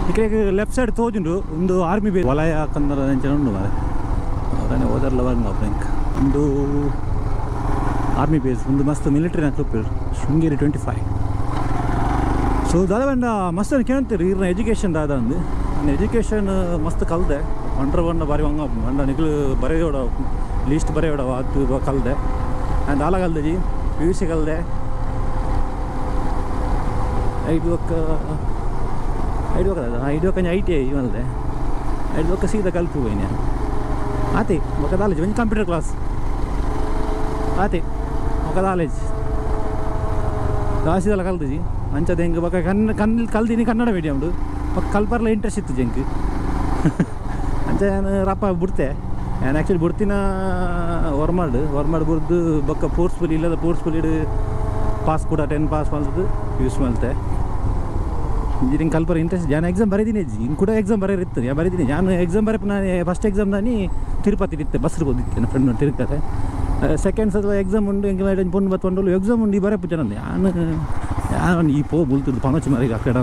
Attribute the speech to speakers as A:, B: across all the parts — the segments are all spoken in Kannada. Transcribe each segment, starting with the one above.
A: ಇಕಡೆ ಲೆಫ್ಟ್ ಸೈಡ್ ತೋಜುಂಡು ಒಂದು ಆರ್ಮಿ ಬೇಸ್ ವಲಯ ಕನ್ನಡ ಉಂಡು ಮಾರೆ ಅದನ್ನೇ ಓದರ್ಲ ಬಂದು ಬ್ಯಾಂಕ್ ಒಂದು ಆರ್ಮಿ ಬೇಸ್ ಒಂದು ಮಸ್ತ್ ಮಿಲಿಟರಿ ಹಾಕ್ಲುಪ್ಪರು ಶೃಂಗೇರಿ 25 ಸೊ ದಾದ ಬಂಡ ಮಸ್ತ್ ಕೇಳ್ತೀರಿ ಇರ್ನ ಎಜುಕೇಷನ್ ದಾದ ಅಂದು ನನ್ನ ಎಜುಕೇಷನ್ ಮಸ್ತ್ ಕಲ್ದೆ ಅಂಡ್ರ ಬಂಡ ಬಾರಿ ಹಂಗ ಬಂಡ ನಿಗ್ಲು ಬರೆಯೋಡ ಲೀಸ್ಟ್ ಬರೆಯೋಡ ಅದು ಕಲ್ದೆ ಆ್ಯಂಡ್ ಆಲ ಕಲ್ದೆ ಜಿ PUC ಕಲ್ದೆ 5 ಕಂಜ ITI ಮಲ್ದೆ 5 ಸೀದಾ ಕಲ್ತು ಹೋಯ್ನೆ ಆತೆ ఒక ಕಾಲೇಜ್ ಒಂದು ಕಂಪ್ಯೂಟರ್ ಕ್ಲಾಸ್ ಆತೆ ఒక ಕಾಲೇಜ್ ದಾಸಿದಲ್ಲ ಕಲ್ತು ಜಿ ಅಂಚದ ಹೆಂಗೆ ಬಕ್ಕ ಕಲ್ತೀನಿ ಕನ್ನಡ ಮೀಡಿಯಮ್ದು ಬಕ್ಕ ಕಲ್ಪರ್ಲ ಇಂಟ್ರೆಸ್ಟ್ ಇತ್ತು ಜಂಕ್ ಅಂಚ ನಾನು ರಪ್ಪ ಬಿಡ್ತೆ ನಾನು ಆ್ಯಕ್ಚುಲಿ ಬಿಡ್ತಿನ ವರ್ಮಾಡು ಬಿಡ್ದು ಬಕ್ಕ ಫೋರ್ಸ್ಫುಲಿ ಇಲ್ಲದ ಫೋರ್ಸ್ಫುಲಿ ಪಾಸ್ ಕೂಡ 10 ಪಾಸ್ ಮಾಡ್ದು ಯೂಸ್ ಮಾಡ್ತೆ ಇಂಜಿನಿಯರಿಂಗ್ ಕಲ್ಪರ ಇಂಟ್ರೆಸ್ಟ್ ನಾನು ಎಕ್ಸಾಮ್ ಬರೀತೀನಿ ಇನ್ನು ಕೂಡ ಎಕ್ಸಾಮ್ ಬರೆಯಿತ್ತು ನಾನು ಬರೀತೀನಿ ನಾನು ಎಕ್ಸಾಮ್ ಬರಪ್ಪ ನಾನು ಫಸ್ಟ್ ಎಕ್ಸಾಮ್ ನಾನು ತಿರುಪತಿ ಇರುತ್ತೆ ಬಸ್ರು ಓದಿತ್ತೆ ನನ್ನ ಫ್ರೆಂಡ್ ತಿರುಗ್ತಾರೆ ಸೆಕೆಂಡ್ಸ್ ಅಥವಾ ಎಕ್ಸಾಮ್ ಉಂಡು ಹೆಂಗೆ ಮಾಡಿ ಪೊಂಡು ಬತ್ತೊಂಡು ಎಕ್ಸಾಮ್ ಉಂಡು ಈ ಬರಪ್ಪ ಜನ ನಾನು ಈ ಪೋ ಬುಲ್ತದ್ದು ಪನೋಚಿ ಮಾರಿಗೆ ಅಕ್ಕಡ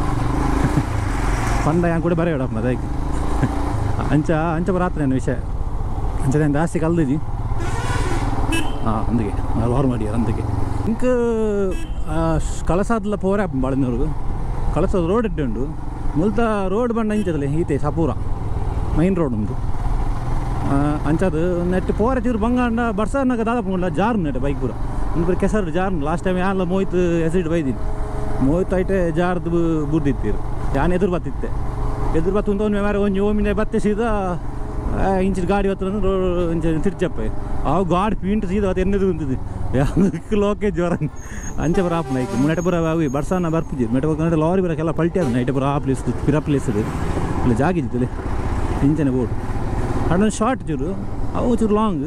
A: ಪಂಡ ಯಾನ್ ಕೂಡ ಬರೆಯೋಡಪ್ಪ ಅದಕ್ಕೆ ಅಂಚ ಬರಾತ್ರಿ ನನ್ನ ವಿಷಯ ಅಂಚ ನಾನು ಜಾಸ್ತಿ ಕಲ್ದಿದ್ದಿ ಅಂದಿಗೆ ವಾರ ಮಾಡಿ ಅಂದಿಗೆ ಇಂಕ ಕಳಸಾದಲ್ಲ ಪೋರೆ ಬಾಳಿನವ್ರಿಗೆ ಕಳಸದ ರೋಡ್ ಇಟ್ಟುಂಡು ಮುಲ್ತ ರೋಡ್ ಬಂಡ ಇಂಚದಲ್ಲ ಈತೆ ಸಪೂರ ಮೈನ್ ರೋಡ್ ಉಂಟು ಅಂಚದು ನೆಟ್ಟು ಪೋರೆ ಚೂರು ಬಂಗಾಂಡ ಬರ್ಸನಾಗ ದಾದಾಪುಂಡ ಜಾರು ನೆಟ್ಟು ಬೈಕ್ ಪೂರ ಒಂದು ಕೆಸರು ಜಾರು ಲಾಸ್ಟ್ ಟೈಮ್ ಯಾನೆಲ್ಲ ಮೋಯ್ತು ಎಸಿಡ್ ಬೈದೀನಿ ಮೋಯ್ತು ಐಟೆ ಜಾರ್ದು ಬುಡ್ದಿತ್ತೀರು ಯಾನು ಎದುರು ಬತ್ತಿತ್ತೆ ಎದುರು ಬತ್ತು ಒಂದು ಮಾರೆ ಒಂಜಿ ಓಮಿನ ಬತ್ತೆ ಸೀದಾ ಇಂಚಿನ ಗಾಡಿ ಹತ್ರ ಇಂಚ ತಿರ್ಚಪ್ಪೆ ಅವು ಗಾಡಿ ಪೀಂಟ್ ಸೀದಾ ಅದು ಎನ್ನದು ಉಂಟದು ಯಾಕೆ ಲೋಕೆ ಜ್ವರ ಅಂಚೆ ಬರ ಆಪ್ ನೈಕ್ ನೆಟ ಬರ ಅವು ಬರ್ಸನ ಬರ್ತಿದ್ದೆ ನೆಟ ಬರ ಲಾರಿ ಬರೋಕ್ಕೆಲ್ಲ ಪಲ್ಟಿ ಅದು ನೈಟ್ ಬರ ಆ ಪ್ಲೇಸ್ ಪಿರ ಪ್ಲೇಸ್ ಅದು ಇಲ್ಲ ಜಾಗಿದ್ದಿಲ್ಲ ಇಂಚನೆ ಬೋರ್ಡ್ ಅದೊಂದು ಶಾರ್ಟ್ ಚೂರು ಅವು ಚೂರು ಲಾಂಗ್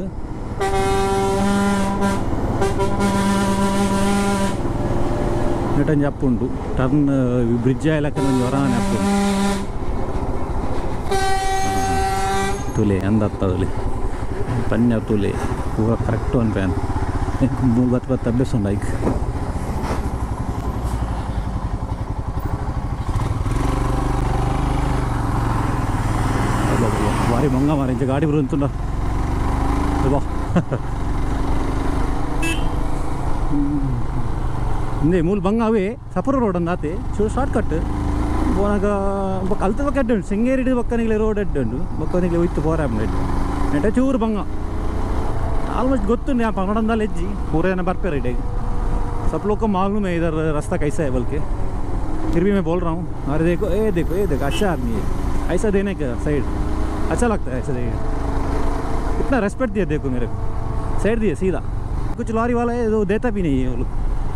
A: ನೆಟೊಂದು ಅಪ್ ಉಂಟು ಟರ್ನ್ ಬ್ರಿಡ್ಜ್ ಲೆಕ್ಕ ಒಂದು ಹೊರಾನೆ ಅಪ್ ಉಂಟು ತುಲೆ ಅಂದತ್ತದಲ್ಲಿ ಪನ್ಯ ತುಲೆ ಪೂರ ಕರೆಕ್ಟ್ ಒಂದು ಪ್ಯಾನ್ ಬತ್ತು ಅಭ್ಯಾಸ ಉಂಡು ಐಕ್ ಭಾರಿ ಮಂಗ ಮಾರಿ ಇಂಚ ಗಾಡಿ ಬರುಂತುಂಡ ಬಾ ಹಿಂದೆ ಮೂಲ ಬಂಗ ಅವೇ ಸಪುರ ರೋಡ್ ಅಂದ ಆತೆ ಚೂರು ಶಾರ್ಟ್ ಕಟ್ ಬೋನಾಗ ಕಲ್ತ ಬಕ್ಕ ಅಡ್ಡು ಶೃಂಗೇರಿ ಬಕ್ಕನಿಗೆ ರೋಡ್ ಅಡ್ಡು ಬಕ್ಕನಿಗೆ ಹೋಯ್ತು ಪೋರ ನೆಟ ಚೂರು ಬಂಗ ಆಲ್ಮೋಸ್ಟ್ ಗೊತ್ತುಂಡು यहाँ पकड़न लेज्जी पूरे ना बर्फे रेट सब लोग को मालूम है इधर रास्ता कैसा है बल्कि फिर भी मैं बोल रहा हूँ अरे देखो अच्छा आदमी है ऐसा देने का साइड अच्छा लगता है ऐसा देने इतना रेस्पेक्ट दिया देखो मेरे को साइड दिए सीधा कुछ लॉरी वाला है वो देता भी नहीं है वो लोग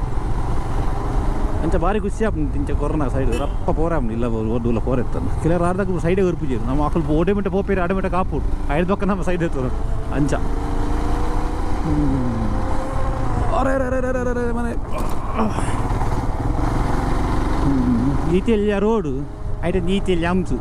A: अंच भारी खुशी आप इंच कोरोना सैड रप्प पोरा ಇಲ್ಲ ಓದೂಲ ಪೋರೆತ್ತ ಕೆಲವರು ಆರ್ದಾಗ ಸೈಡೇ ಉರ್ಪಿಜೀರು ನಮ್ಮ ಆಕಲ್ ಓಡೆ ಮಿಟ್ಟ ಪೋಪೇರಿ ಆಡೆ ಮಿಟ್ಟ ಕಾಪುಡು ಐದು ಪಕ್ಕ ನಮ್ಮ ಸೈಡ್ ಎತ್ತರು ಅಂಚ ಮನೆ ಈತೆಲ್ಲ ರೋಡು ಐಟೆ ಈತೆಲ್ಲ ಅಂಸು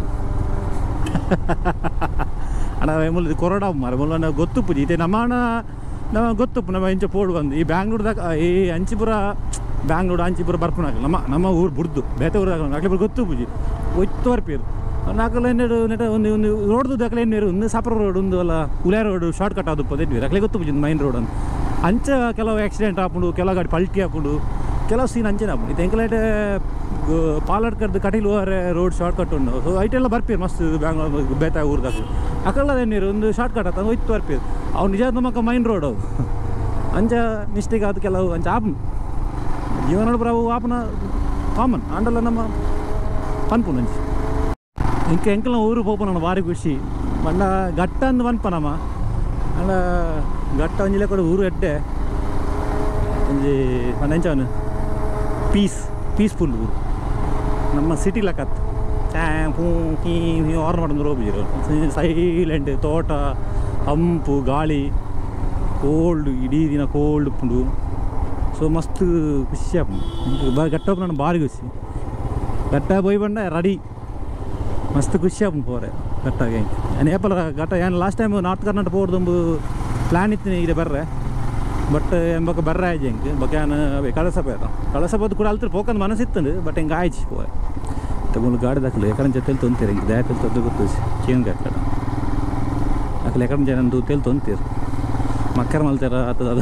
A: ಅಣ್ಣ ಮುಲ್ಲ ಕೊರೋಡಾ ಮಾರ ಮುಲ್ಲ ಗೊತ್ತುಪ್ಪು ಈತೆ ನಮ್ಮ ಗೊತ್ತುಪ್ಪು ನಮ್ಮ ಇಂಚ ಪೋಡು ಬಂದು ಈ ಬ್ಯಾಂಗ್ಳೂರ್ದಾಗ ಈ ಅಂಚಿಪುರ ಬ್ಯಾಂಗ್ಳೂರು ಅಂಚಿಪುರ ಬರ್ಪುನಾಗ ನಮ್ಮ ಊರು ಬುಡ್ದು ಬೇತೆ ಊರಾಗ ಅಕ್ಲೆ ಗೊತ್ತು ಪೂಜಿ ಒಯ್ತು ವರ್ಪೇರು ನಾಲ್ಕಲ್ಲ ಎನ್ನೆರಡು ನೆಟ ಒಂದು ರೋಡ್ದು ದಾಖಲೆ ಎನ್ನೇರು ಒಂದು ಸಾಪರ ರೋಡ್ ಒಂದು ಅಲ್ಲ ಉಲೆ ರೋಡ್ ಶಾರ್ಟ್ ಕಟ್ ಆದಪ್ಪ ಅದೇನು ಅಕ್ಲೆ ಗೊತ್ತು ಪೂಜಿ ಮೈನ್ ರೋಡ್ ಅಂತ ಅಂಚ ಕೆಲವು ಆಕ್ಸಿಡೆಂಟ್ ಹಾಕೊಂಡು ಕೆಲವು ಗಾಡಿ ಪಲ್ಟಿ ಹಾಕೊಂಡು ಕೆಲವು ಸೀನ್ ಅಂಚೆನ ಹಾಕೊಂಡು ಇದು ಎಂಕಲೈಟ್ ಪಾಲಡ್ಕರ್ದು ಕಟೀಲು ಹೋರೆ ರೋಡ್ ಶಾರ್ಟ್ ಕಟ್ ಉಂಡು ಸೊ ಐಟೆಲ್ಲ ಬರ್ಪೀರು ಮಸ್ತ್ ಬ್ಯಾಂಗ್ಳೂರು ಬೇತ ಊರ್ದಾಗ ಅಕ್ಕಲ್ಲ ಎನ್ನೇರು ಒಂದು ಶಾರ್ಟ್ ಕಟ್ ಆತ ಒಯ್ತು ಬರ್ಪೀರು ಅವ್ನು ನಿಜ ನಮ್ಮಕ್ಕ ಮೈನ್ ರೋಡ್ ಅವು ಅಂಚ ಮಿಸ್ಟೇಕ್ ಆದ ಕೆಲವು ಅಂಚ ಆಪನ್ ಜೀವನ ಬರವು ಆಪನ ಕಾಮನ್ ಆಂಡಲ್ಲ ನಮ್ಮ ಪನ್ಪು ನಂಚಿ ಎಂಕಲ ಊರು ಪೋಪ ನನ್ನ ಭಾರಿ ಖುಷಿ ಬಂಡ ಗಟ್ಟ ಅಂದು ಪನ್ಪನಮ್ಮ ಅಂಡ ಗಟ್ಟ ಒಂಜಿಲೆ ಕೂಡ ಊರು ಎಡ್ಡೆ ಒಂಜಿ ಪಂಚವನು ಪೀಸ್ಫುಲ್ ಊರು ನಮ್ಮ ಸಿಟಿ ಲೆಕ್ಕತ್ತು ಪೂ ಕೀ ಆರ್ನ್ ಮಾಡಿದ್ರು ಹೋಗಿರು ಸೈಲೆಂಟ್ ತೋಟ ಹಂಪು ಗಾಳಿ ಕೋಲ್ಡ್ ಇಡೀ ದಿನ ಕೋಲ್ಡ್ ಉಪ್ಪುಂಡು ಸೊ ಮಸ್ತ್ ಖುಷಿ ಆಪುಂಡು ಗಟ್ಟ ನನ್ನ ಭಾರಿ ಖುಷಿ ಗಟ್ಟ போய் ಬಂಡ ರೆಡಿ ಮಸ್ತ್ ಖುಷಿ ಆಪುಂಡು ಪೋರೆ ಗಟ್ಟಾಗೆ ನಾನು ಏಪಲ ಗಟ್ಟ ಏನು ಲಾಸ್ಟ್ ಟೈಮ್ ನಾರ್ತ್ ಕರ್ನಾಟಕ ಹೋಗ್ದೊಂದು ಪ್ಲ್ಯಾನ್ ಇತ್ತು ಇದೆ ಬರ್ರೆ ಬಟ್ ಎಂಬಕ ಬರ್ರೆ ಆಯ್ತು ಹೆಂಗೆ ಬಕ್ಕ ನಾನು ಕಳಸಪೇತ ಕಳಸಪೋದು ಕೂಡ ಅಲ್ತಿರು ಪೋಕಂದು ಮನಸ್ಸಿತ್ತಂದು ಬಟ್ ಹೆಂಗೆ ಆಯ್ತು ಪೋರೆ मुलं गाडी दाखवलं एकांच्या तेल तोंतीर द्या तेल तो ಗೊತ್ತು ಚೇಂಜ್ ಆಗ್ತದೆ ಅಕಲೆ ಎಕಂಜ ನಂದು तेल ತೊಂತೀರ್ ಮಕ್ಕರ್ ಮಲ್ತಾರ ಆತದ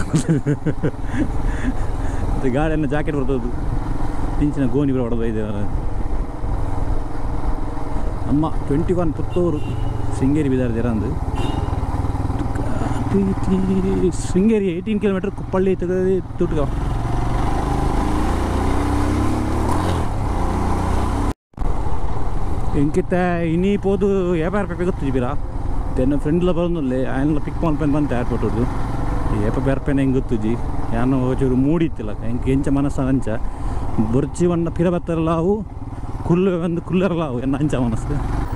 A: ಅದು ಗಾಡಿಯನ್ನು ಜಾಕೆಟ್ ಬರ್ತದ್ದು ಪಿಂಚಿನ ಗೋಣಿ ಬರ ಹೊಡೆದು ಇದ್ದಾರೆ ಅಮ್ಮ 21 ಪುತ್ತೂರು ಶೃಂಗೇರಿ ಬಿದಾರ ಜರಂದು ಶೃಂಗೇರಿ 18 ಕಿಲೋಮೀಟರ್ ಕುಪ್ಪಳ್ಳಿ ತುಟ್ಗ ಎಂಕಿತ್ತ ಇನ್ನೀ ಪೋದು ಏಪ ಗೊತ್ತಿದ್ದೀರಾ ನನ್ನ ಫ್ರೆಂಡ್ಲ ಬಂದಲ್ಲಿ ఆయన ಪಿಕ್ ಮಾಡ್ಕೊಂಡು ಬಂತು ಏರ್ಪೋರ್ಟದು ಏಪ ಬೇರ್ಪೇನೆ ಹೆಂಗೆ ಗೊತ್ತುಜಿ ಯಾನು ಚೂರು ಮೂಡಿತ್ತಿಲ್ಲ ಹೆಂಗೆ ಎಂಚ ಮನಸ್ಸು ಅಂಚ ಬೊರ್ಚಿ ವಣ್ಣ ಪಿರ ಬತ್ತಾರಲ್ಲ ಅವು ಕುಲ್ಲು ಒಂದು ಕುಲ್ಲರಲ್ಲ ಅವು ಎನ್ನ ಅಂಚ ಮನಸ್ಸು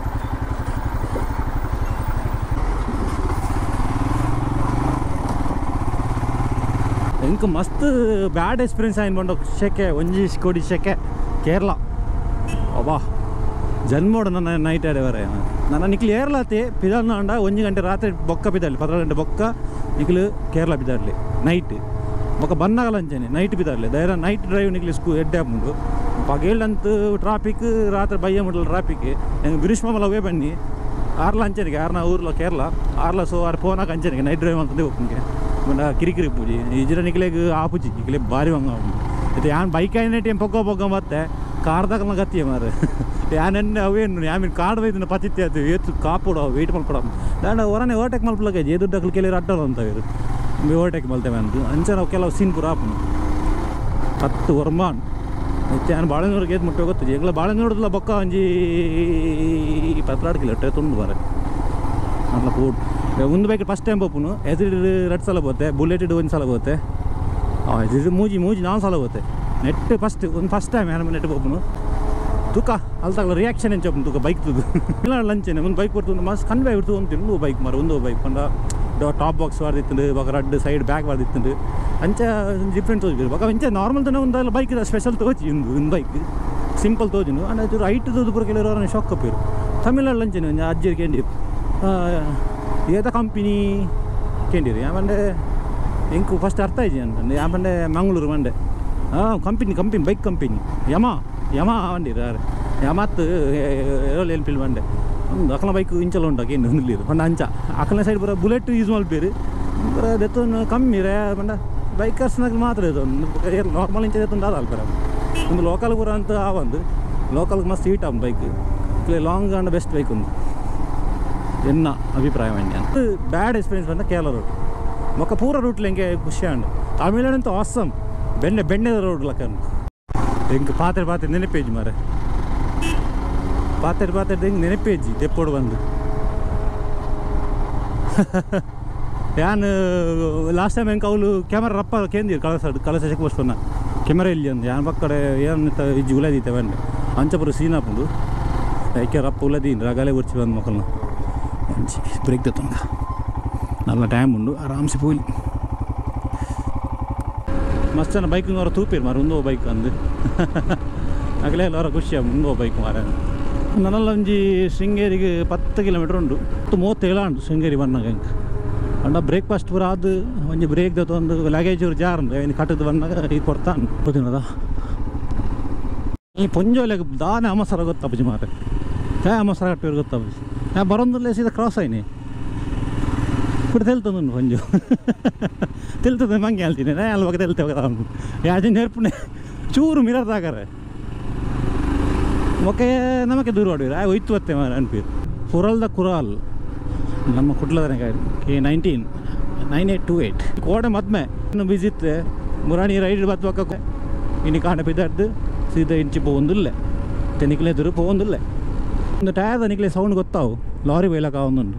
A: ಹೆಂಗೆ ಮಸ್ತ್ ಬ್ಯಾಡ್ ಎಕ್ಸ್ಪೀರಿಯನ್ಸ್ ಆಯ್ತು ಬಂದು ಶೆಕೆ ಒಂಜಿ ಕೋಡಿ ಶೆಕೆ ಕೇರಳ ಅಬ್ಬಾ ಜನ್ಮೋಡು ನನ್ನ ನೈಟ್ ಆಡೇವರೆ ನನ್ನ ನಿಕ್ಲಿ ಏರ್ಲಾತಿ ಪಿದಾರ್ನ ಅಂಡ 1 ಗಂಟೆ ರಾತ್ರಿ ಬೊಕ್ಕ ಪಿದಾರ್ಲಿ 12 ಗಂಟೆ ಬೊಕ್ಕ ನಿಕ್ಲು ಕೇರಳ ಪಿದಾರ್ಲಿ ನೈಟ್ ಬೊಕ್ಕ ಬನ್ನಾಗಲ್ಲ ಅಂಚೇನೆ ನೈಟ್ ಪಿದಾರ್ಲಿ ಧೈರ್ಯ ನೈಟ್ ಡ್ರೈವ್ ನಿಕ್ಲಿ ಎಡ್ಡೆ ಹಾಕೊಂಡು ಪಗೇಳಂತೂ ಟ್ರಾಫಿಕ್ ರಾತ್ರಿ ಬಯ್ಯ ಮುಟ್ಲ ಟ್ರಾಫಿಕ್ ಹೆಂಗೆ ಬಿರಿಶ್ಮಲ ಅವೇ ಬನ್ನಿ ಆರ್ಲ ಅಂಚನಿಗೆ ಆರ್ನ ಊರ್ಲ ಕೇರಳ ಆರ್ಲ ಸೊ ಆರು ಫೋನಾಗ ಅಂಚನಿಗೆ ನೈಟ್ ಡ್ರೈವ್ ಅಂತಂದು ಹೋಗ್ನಿಗೆ మన కిరికిరి పూజి ఇజర నికలేకు ఆపుజి నికలే భారీ వంగ అయితే యాన్ బైక్ అయిన టైం పొగ్గ ಮತ್ತೆ ಕಾರ್ ದಾಗಲ ಗತಿಯ ಮಾರೆ ಯಾನೆನ್ನೆ ಅವೇನು ಆಮೇಲೆ ಕಾರ್ ಬೈದನ ಪತಿತ್ಯ ಅದು ಏತು ಕಾಪುಡ ವೆಯ್ಟ್ ಮಲ್ಪಡ ದಾಂಡ ಹೊರನೆ ಓವರ್ಟೇಕ್ ಮಲ್ಪಲಗೆ ಎದುರ್ಡಕ್ಲು ಕೆಲವರು ಅಡ್ಡಲ್ಲ ಅಂತ ಇವರು ಓವರ್ಟೇಕ್ ಮಲ್ತೇವೆ ಅಂತ ಅಂಚೆ ನಾವು ಕೆಲವು ಸೀನ್ ಪುರ ಆಪನು 10 ವರ್ಮಾನ್ ಮತ್ತೆ ನಾನು ಬಾಳೆನೂರಿಗೆ ಏದು ಮುಟ್ಟೆ ಗೊತ್ತಿದೆ ಈಗಲ ಬಾಳೆನೂರದಲ್ಲ ಬೊಕ್ಕ ಒಂಜಿ 12 ಕಿಲೋಮೀಟರ್ ತುಂಬ ಬಾರೆ ಅಲ್ಲ ಪೋಟ್ ಒಂದು ಬೈಕ್ ಫಸ್ಟ್ ಟೈಮ್ ಪೋಪುನು ಎದುರು 2 ಸಲ పోతే ಬುಲೆಟೆಡ್ 1 ಸಲ పోతే ಇದು ಮೂಜಿ 4 ಸಲ పోతే ನೆಟ್ ಫಸ್ಟ್ ಟೈಮ್ ಯಾರ ನೆಟ್ ಪೋಪುನು ತೂಕ ಅಲ್ಲಿ ತಗಲ ರಿಯಾಕ್ಷನ್ ಏನು ಚಪ್ಪು ತೂಕ ಬೈಕ್ ತುದು ಇಲ್ಲ ಲಂಚೇನೆ ಒಂದು ಬೈಕ್ ಬರ್ತು ಮಸ್ತ್ ಕನ್ವೆ ಬಿಡ್ತು ಒಂದು ಬೈಕ್ ಮಾರ ಒಂದು ಬೈಕ್ ಪಂಡ ಟಾಪ್ ಬಾಕ್ಸ್ ವಾರ್ದಿತ್ತು ಬೊಕ ರಡ್ ಸೈಡ್ ಬ್ಯಾಗ್ ವಾರ್ದಿತ್ತು ಅಂಚ ಡಿಫ್ರೆಂಟ್ ತೋಜಿ ಬೊಕ ಅಂಚೆ ನಾರ್ಮಲ್ ತನ ಒಂದು ಬೈಕ್ ಸ್ಪೆಷಲ್ ತೋಜಿ ಒಂದು ಬೈಕ್ ಸಿಂಪಲ್ ತೋಜಿನು ಅಂಡ್ ಅದು ಹೈಟ್ ತೋದು ಪೂರ ಕೆಲವರು ಶಾಕ್ ಕಪ್ಪಿರು ತಮಿಳ್ನಾಡು ಲಂಚೇನೆ ಅಜ್ಜಿರ್ ಕೇಂಡಿ ಏದ ಕಂಪನಿ ಕೇಂದಿರಿ ಆಮೇಲೆ ಎಂಕು ಫಸ್ಟ್ ಅರ್ಥ ಆಯ್ತು ಅಂತಂದು ಆಮೇಲೆ ಮಂಗಳೂರು ಮಂಡೆ ಕಂಪನಿ ಬೈಕ್ ಕಂಪನಿ ಯಮ ಅಂಡಿರು ಯಾರು ಯಮತ್ ಎಲ್ಲಿ ಎನ್ಫೀಲ್ಡ್ ಮಂಡೆ ಒಂದು ಅಕಲ ಬೈಕ್ ಇಂಚಲ ಉಂಟು ಏನು ಹೊಂದಿರು ಒಂದು ಅಂಚ ಅಕಲನ ಸೈಡ್ ಬರೋ ಬುಲೆಟ್ ಯೂಸ್ ಮಲ್ಪೇರು ಬರ ದೆತ್ತೊಂದು ಕಮ್ಮಿ ರೇ ಮಂಡ ಬೈಕರ್ಸ್ನಾಗ ಮಾತ್ರ ಇದು ನಾರ್ಮಲ್ ಇಂಚ ದೆತ್ತೊಂದು ಅದು ಅಲ್ಪರ ಒಂದು ಲೋಕಲ್ ಪೂರ ಅಂತ ಒಂದು ಲೋಕಲ್ಗೆ ಮಸ್ತ್ ಹೀಟ್ ಆಗ bike long and best bike ಒಂದು ಎನ್ನ ಅಭಿಪ್ರಾಯ ಅದು ಬ್ಯಾಡ್ ಎಕ್ಸ್ಪೀರಿಯನ್ಸ್ ಬಂದ ಕೇರಳ ರೂಟ್ ಮೊಕ್ಕ ಪೂರ ರೂಟ್ಲಿ ಹೆಂಗೆ ಖುಷಿ ಅಂಡು ತಮಿಳ್ನಾಡು ಅಂತೂ ಆಸಮ್ ಬೆಣ್ಣೆ ರೋಡ್ ಲಕ್ಕ ಹೆಂಗೆ ಪಾತ್ರೆ ನೆನಪೇಜ್ ಮಾರೆ ಪಾತ್ರೆ ಹೆಂಗೆ ನೆನಪೇಜಿ ತೆಪ್ಪೋಡು ಬಂದು ಯಾನು ಲಾಸ್ಟ್ ಟೈಮ್ ಹೆಂಗೆ ಅವಳು ಕ್ಯಾಮರಾ ರಪ್ಪ ಕೇಂದಿರು ಕಳಸ ಚೆಕ್ ಬಸ್ಪನ್ನ ಕೆಮೆರಾ ಇಲ್ಲಿ ಅಂದು ಯಾನ್ ಪಕ್ಕಡೆ ಏನು ಇಜ್ಜಿ ಉಲದೀತೆ ಬಂಡೆ ಅಂಚಪುರ ಸೀನಾಪುಂಡು ಯಾಕೆ ರಪ್ಪ ಉಲದೀನಿ ರಗಾಲೆ ಉರ್ಚಿ ಬಂದು ಮಕ್ಕಳನ್ನ ಬ್ರೇಕ್ తెత్తుండ నల్ల టైం ఉండు ఆరామ్సి పోయి మస్తు అన్న బైక్ వర తూపేరు మరి ఉందో బైక్ అందు అగలే వర ಖುಷಿ ఉందో బైక్ ಮಾರ ನನ್ನೆಲ್ಲ ಒಂಜಿ ಶೃಂಗೇರಿಗೆ 10 ಕಿಲೋಮೀಟರ್ ಉಂಡು 37 ಉಂಡು ಶೃಂಗೇರಿ ಬನ್ನಾಗ ಹೆಂಗೆ ಅಂಡ ಬ್ರೇಕ್ಫಾಸ್ಟ್ ಪೂರ ಅದು ಒಂಜಿ ಬ್ರೇಕ್ ದತ್ತೊಂದು ಲಗೇಜ್ ಅವ್ರು ಜಾರಂದು ಏನು ಕಟ್ಟದು ಬಂದಾಗ ಇದು ಕೊಡ್ತಾನೆ ಗೊತ್ತಿನದ ಈ ಪೊಂಜೋಲೆಗೆ ದಾನೆ ಅಮಸರ ಗೊತ್ತಪ್ಪಜಿ ಮಾರೆ ಅಮಸರ ಕಟ್ಟಿವ್ರು ಗೊತ್ತಪ್ಪಜಿ ನಾ ಬರೋಂದಿಲ್ಲ ಸೀದಾ ಕ್ರಾಸ್ ಆಯ್ನಿ ఇప్పుడు తెలుతుంది కొంచెం తెలుతుంది మంచి వెళ్ತೀನಿ ಅಲ್ಲಿ ಬಗ್ಗೆ తెలుతావు కదా యాజ నేర్పునే చూరు మిర్రర్ దాకారే ఒకే ನಮಗೆ ದೂರ ಹೊಡಿವ್ರು ಹೋಯ್ತು ಬತ್ತೆ ಮಾರ ಅನ್ಪೀರು ಕುರಲ್ದ ಕುರಾಲ್ ನಮ್ಮ ಕುಟ್ಲದನೆ K19 9828 ಕೋಡೆ ಮದ್ಮೆ ಇನ್ನು ಬಿಜಿತ್ತೆ ಮುರಾಣಿ ರೈಡ್ ಬತ್ತುವಕ್ಕ ಇನ್ನು ಕಾಂಡ ಬಿದ್ದಾಡ್ದು ಸೀದಾ ಇಂಚಿ ಪೋಂದಿಲ್ಲ ತೆನಿಕಲೆ ಎದುರು ಪೋಂದಿಲ್ಲ ಒಂದು ಟಯರ್ದ ನಿಕ್ಲೆ ಸೌಂಡ್ ಗೊತ್ತಾವು ಲಾರಿ ಬೈಲಕ್ಕ ಒಂದುಂಡು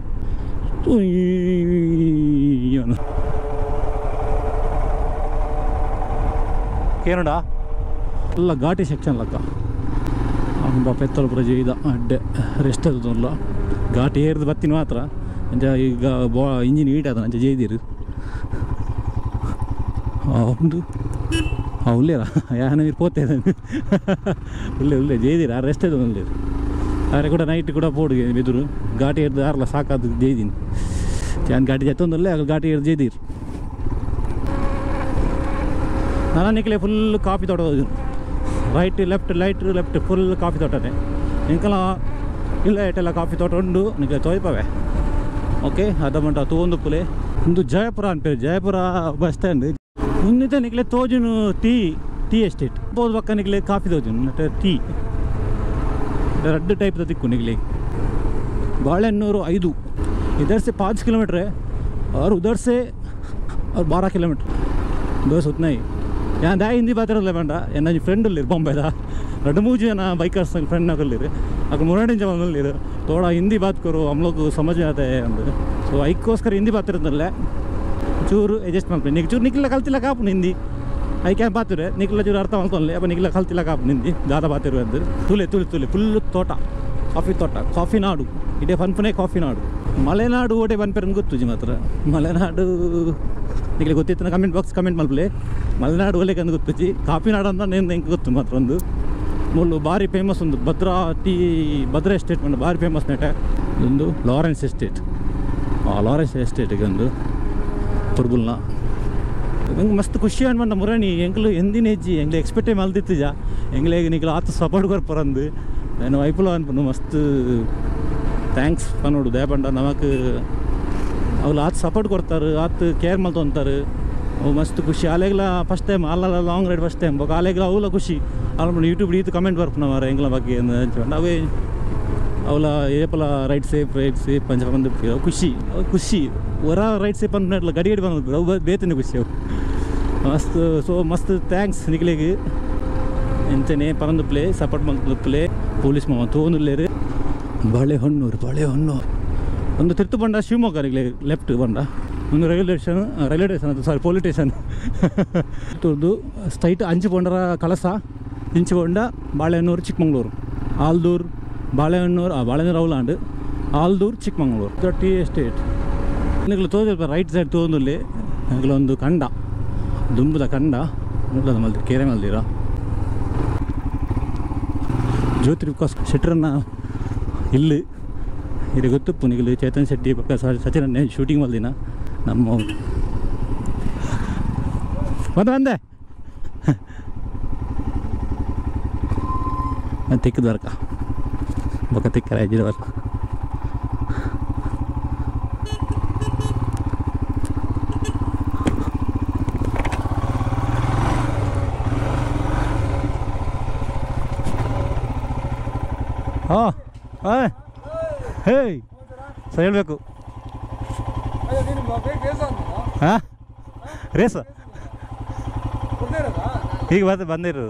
A: ಏನಡ ಎಲ್ಲ ಘಾಟಿ ಸೆಕ್ಷನ್ ಲಕ್ಕ ಪೆತ್ತಲು ಪುರ ಜೈದ ಅಡ್ಡೆ ರೆಸ್ಟ್ ಅದಲ್ಲ ಘಾಟಿ ಏರ್ದು ಬತ್ತಿನ ಮಾತ್ರ ಅಂಚ ಈಗ ಇಂಜಿನ್ ಹೀಟ್ ಅದ ಅಂಚ ಜೈದಿರು ಒಂದು ಉಳ್ಳೇರ ಯಾನ మీరు పోతే ಉಳ್ಳೆ ಜೈದಿರ ರೆಸ್ಟ್ ಅದು ಉಳ್ಳೇರು ಅರೆ ಕೂಡ ನೈಟ್ ಕೂಡ ಪೋಡು ಎದುರು ಘಾಟಿ ಎರ್ದು ಆರ್ಲ ಸಾಕಾದ ಜೈದಿನಿ ನಾನು ಘಾಟಿ ಜತ್ತೊಂದಲ್ಲೇ ಆಗ ಘಾಟಿ ಎರ್ದು ಜೈದಿರು ನಾನು ನಿಕ್ಲೆ ಫುಲ್ ಕಾಫಿ ತೋಟ ರೈಟ್ ಲೆಫ್ಟ್ ಫುಲ್ ಕಾಫಿ ತೋಟನೆ ಇಂಕಲ ಇಲ್ಲ ಏಟೆಲ್ಲ ಕಾಫಿ ತೋಟ ಉಂಡು ನಿಮಗೆ ತೋಯ್ಪವೆ ಓಕೆ ಅದ ಮಂಟ ತೋಂದು ಪುಲೆ ಒಂದು ಜಯಪುರ ಅನ್ಪೇರು ಜಯಪುರ ಬಸ್ ಸ್ಟ್ಯಾಂಡ್ ಮುಂದೆ ನಿಕ್ಲೆ ತೋಜುನು ಟೀ ಎಸ್ಟೇಟ್ ಬೋದು ಪಕ್ಕ ನಿಕ್ಲೆ ಕಾಫಿ ತೋಜುನು ಮತ್ತೆ ಟೀ रेड टाइप दिक्कु निकले बालेन्नूर 5 इधर से 5 किलोमीटर है और उधर से और 12 किलोमीटर बस उतना ही यहाँ दा हिंदी बात रहा बेंडा एना फ्रेंड बॉम्बे दा रेड मूजी ना बाइकर्स फ्रेंड अगर मुराडी जवान थोड़ा हिंदी बात करो हम लोग समझ में आता है अंदर सो ऐकोस्कर हिंदी बात चूरू एडजस्ट माड्कोंडि चूरू निकल कल्तिल्ल कापुन हिंदी आई क्या बात निकल चूर अर्थ ಮಾಡ್ಕೊಳ್ಳಿ अब निकल कल्तिल्ल कापुन हिंदी ज़्यादा बात अंदर तुले फुल तोट काफी नाडु इटे पन्पने काफी नाडु मलेनाडु ओटे पन्पेर ಗೊತ್ತು ಮಾತ್ರ ಮಲೆನಾಡು ನಿಮಗೆ ಗೊತ್ತಿತ್ತು ಕಮೆಂಟ್ ಬಾಕ್ಸ್ ಕಮೆಂಟ್ ಮಲ್ಪಲೆ ಮಲೆನಾಡು ಒಲೆಗೆ ಅಂತ ಗೊತ್ತುಜಿ ಕಾಫಿ ನಾಡು ಅಂತ ನಿಂಗೆ ಗೊತ್ತು ಮಾತ್ರ ಒಂದು ಮುಳ್ಳು ಭಾರಿ ಫೇಮಸ್ ಒಂದು ಭದ್ರಾ ಎಸ್ಟೇಟ್ ಒಂದು ಭಾರಿ ಫೇಮಸ್ ನೆಟ ಒಂದು ಲಾರೆನ್ಸ್ ಎಸ್ಟೇಟ್ ಲಾರೆನ್ಸ್ ಎಸ್ಟೇಟಿಗೆ ಒಂದು ಪುರ್ಬುಲ್ನ ನಂಗೆ ಮಸ್ತ್ ಖುಷಿ ಅನ್ಬಂಡ ಮುರಾಣಿ ಎಂಗ್ಲು ಎಂದಿನ ಹೆಜ್ಜಿ ಎಂಗ್ಲು ಎಕ್ಸ್ಪೆಕ್ಟೇ ಮಲ್ದಿತ್ತುಜ ಎಂಗ್ಲೇಗೆ ನಿಕ್ಲು ಆತ ಸಪೋರ್ಟ್ ಕೊರ್ಪರಂದು ನಾನು ವೈಪುಲ ಅನ್ಪನು ಮಸ್ತ್ ಥ್ಯಾಂಕ್ಸ್ ಪನ್ನೋಡು ದಯಪಂಡ ನಮಕ್ ಅವ್ರು ಆತ ಸಪೋರ್ಟ್ ಕೊಡ್ತಾರೆ ಆತ ಕೇರ್ ಮಲ್ತೊಂತಾರೆ ಅವು ಮಸ್ತ್ ಖುಷಿ ಆಲೆಗ್ಲ ಫಸ್ಟ್ ಟೈಮ್ ಅಲ್ಲ ಲಾಂಗ್ ರೈಡ್ ಫಸ್ಟ್ ಟೈಮ್ ಆಲೆಗ್ಲ ಅವಲ ಖುಷಿ ಅಲ್ಲ ಯೂಟ್ಯೂಬ್ ಈತು ಕಮೆಂಟ್ ಬರ್ಪನವಾರ ಎಂಗ್ಲ ಬಗ್ಗೆ ಹಂಚ್ಕೊಂಡು ಅವೇ ಅವಲ ಏಪಲ ರೈಟ್ ಸೇಫ್ ಪಂಚ ಬಂದು ಖುಷಿ ಹೊರ ರೈಟ್ ಸೇಫ್ ಅಂತ ಗಡಿ ಬಂದು ಅವು ಬೇತನೆ ಖುಷಿ ಅವು ಮಸ್ತ್ ಸೊ ಮಸ್ತ್ ಥ್ಯಾಂಕ್ಸ್ ನಿಕ್ಲೆಗೆ ಎಂತನೇ ಪರಂದು ಪ್ಲೇ ಸಪೋರ್ಟ್ ಮಲ್ತು ಪ್ಲೇ ಪೊಲೀಸ್ ಮಾವ ತೋಂದುಲ್ಲೇರು ಬಾಳೆಹೊನ್ನೂರು ಒಂದು ತಿರ್ತು ಬಂಡ ಶಿವಮೊಗ್ಗ ನಿಕ್ಲೆ ಲೆಫ್ಟ್ ಬಂಡ ಒಂದು ರೈಲ್ವೆ ಸ್ಟೇಷನ್ ಅದು ಸಾರಿ ಪೊಲೀಸ್ ಸ್ಟೇಷನ್ ತುರ್ದು ಸ್ಟ್ರೈಟ್ ಅಂಚು ಬಂಡರ ಕಳಸ ಇಂಚು ಬಂಡ ಬಾಳೆಹೊನ್ನೂರು ಚಿಕ್ಕಮಂಗ್ಳೂರು ಆಲ್ದೂರು ಬಾಳೆಹೊನ್ನೂರು ಅವಲಾಂಡ್ ಆಲ್ದೂರು ಚಿಕ್ಕಮಂಗ್ಳೂರು ಟೀ ಎಸ್ಟೇಟ್ ನಿಮಗೆ ತೋರಿಲ್ಪ ರೈಟ್ ಸೈಡ್ ತೋಂದಲ್ಲಿ ನಿಮಗೊಂದು ಕಂಡ ದುಂಬುದ ಕಂಡ ಮುಳ್ಳದ ಮಲ್ದಿ ಕೆರೆ ಮಲ್ದಿರ ಜ್ಯೋತಿ ವಿಕಾಸ್ ಶೆಟ್ರನ್ನ ಇಲ್ಲಿ ಇದು ಗೊತ್ತುಪ್ಪು ನಿಗಲು ಚೇತನ್ ಶೆಟ್ಟಿ ಪಕ್ಕ ಸಚಿನ್ ಶೂಟಿಂಗ್ ಮಲ್ದಿನ ನಮ್ಮ ಬಂದೆ ತಿಕ್ಕದ ವರ್ಕ ಬೊಕ್ಕ ತಿಕ್ಕರ ಹೆಜ್ಜಿದ ವರ್ಕ ಹಾಂ ಹೇಯ್ ಸರ್ ಹೇಳಬೇಕು ಹಾಂ ರೇಸ ಈಗ ಬಂದಿರೋದು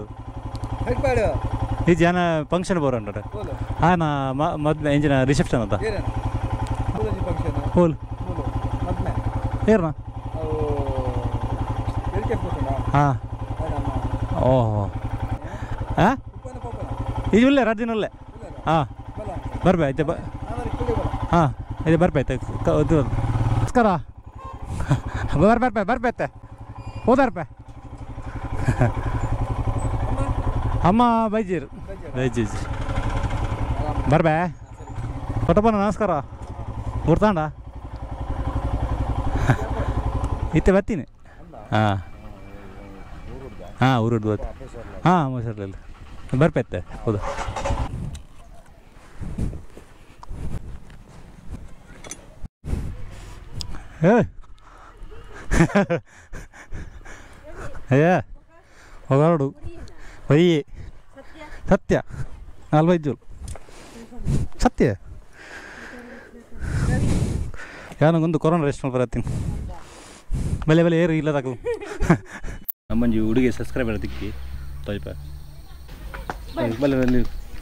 A: ಈ ಜನ ಫಂಕ್ಷನ್ ಬೋರಂಡ್ರೆ ಹಾಂ ನಾ ಮದ್ವೆ ಎಂಜಿನ ರಿಸೆಪ್ಷನ್ ಅಂತ ಹೋಲ್ ಏರ್ನಾ ಹಾಂ ಓಹೋ ಹಾಂ ಇದು ಇಲ್ಲೇ ರಾಜ್ಯನಲ್ಲೇ ಹಾಂ ಬರ್ಬೇ ಆಯ್ತು ಹಾಂ ಇದು ಬರ್ಬೈತೆ ಇದು ನಮಸ್ಕಾರ ಬರ್ಬೈತೆ ಹೋದಾರ್ಪೆ ಅಮ್ಮ ಬೈಜೀರು ಬರ್ಬೇ ಕೊಟ್ಟಪ್ಪನ ನಮಸ್ಕಾರ ಊರ್ತಾಂಡ ಇತ್ತೆ ಬರ್ತೀನಿ ಹಾಂ ಊರುಡ್ದು ಬರ್ತೀನಿ ಹಾಂ ಮೊಸರಲ್ಲಿ ಬರ್ಪೈತೆ ಹೌದಾ ಅಯ್ಯ ಹೊಗಾಡು ಒಯ್ಯಿ ಸತ್ಯ 45 ಸತ್ಯ ಯಾನೊಂದು ಕೊರೋನಾ ರೆಸ್ಟ್ ಮಾಡಿ ಬರತ್ತೀನಿ ಬಲೆ ಏರು ಇಲ್ಲ ತಾಕು ನಮ್ಮಂಜಿ ಹುಡುಗಿ ಸಬ್ಸ್ಕ್ರೈಬರ್ ದಿಕ್ಕಿ ತೋಯ್ಪ ಬಲೆ ಬಲೆ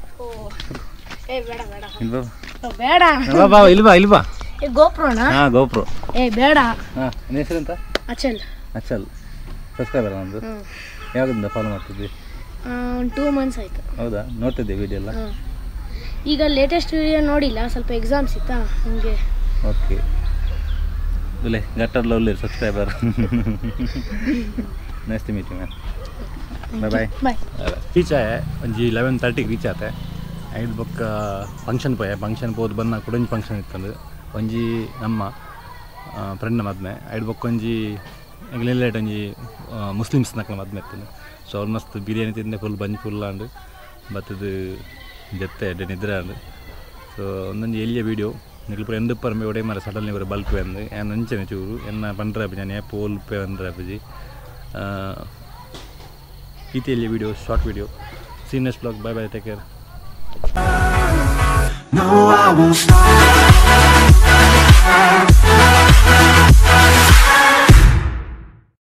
A: ಇಲ್ವಾ
B: ಗೋಪ್ರೋನಾ
A: ಹಾಂ ಗೋಪ್ರೋ
B: ಬೇಡ
A: ಹಾಂ ನಿನ್ನ ಹೆಸರೆಂತ ಅಚಲ್ ಸಬ್ಸ್ಕ್ರೈಬರ್ ನಮ್ಮದು ಯಾವಾಗಿಂದ ಫಾಲೋ ಮಾಡ್ತಿದ್ವಿ
B: 2 ಮಂತ್ಸ್ ಆಯಿತು
A: ಹೌದಾ ನೋಡ್ತಿದ್ದೆ ವಿಡಿಯೋ ಎಲ್ಲ
B: ಈಗ ಲೇಟೆಸ್ಟ್ ವಿಡಿಯೋ ನೋಡಿಲ್ಲ ಸ್ವಲ್ಪ ಎಕ್ಸಾಮ್ಸ್ ಇತ್ತಾ ಹಂಗೆ
A: ಓಕೆ ಒಳ್ಳೆ ಗಟ್ಟರ್ಲ ಒಳ್ಳೆ subscriber nice to meet you ma'am bye reach ಆಯೆ ಒಂಜಿ 11:30 ರೀಚ್ ಆತೆ ಐದು ಬೊಕ್ಕ ಫಂಕ್ಷನ್ ಪೋದು ಬಂದ ಕುಡಂಜಿ ಫಂಕ್ಷನ್ ಇತ್ತಂದು ಒಂಜಿ ನಮ್ಮ ಫ್ರೆಂಡ್ ಮದ್ಮೆ ಐದು ಬೊಕ್ಕ ಒಂಜಿ ಎಂಗ್ಲೆಟ್ ಒಂಜಿ ಮುಸ್ಲಿಮ್ಸ್ ನಕ್ಲ ಮದ್ಮೆ ಇರ್ತದೆ ಸೊ ಅವ್ರು ಮಸ್ತ್ ಬಿರಿಯಾನಿ ತಿಂದೆ ಫುಲ್ ಬಂಜಿ ಫುಲ್ ಆಂಡ್ ಬತ್ತದು ಜೊತೆ ಎಡ್ಡೆ ನಿದ್ರೆ ಅಂದು ಸೊ ಒಂದೊಂದು ಎಲ್ಲಿಯ ವೀಡಿಯೋ ನಿಖಲು ಪೂರ ಎಂದು ಪರಮೆ ಒಡೆ ಮರ ಸಡನ್ಲಿ ಬರೋ ಬಲ್ಪ್ ಅಂದು ಏನು ಅಂಚನೆ ಚೂರು ಎನ್ನ ಪಂಡ್ರಾಪಿ ನಾನು ಪೋಲ್ ಪೇ ಪಂಡ್ರಾಪಿಜಿ ಈತಿ ಎಲ್ಲಿಯ video short video seniors blog bye bye take care. No, I won't stop.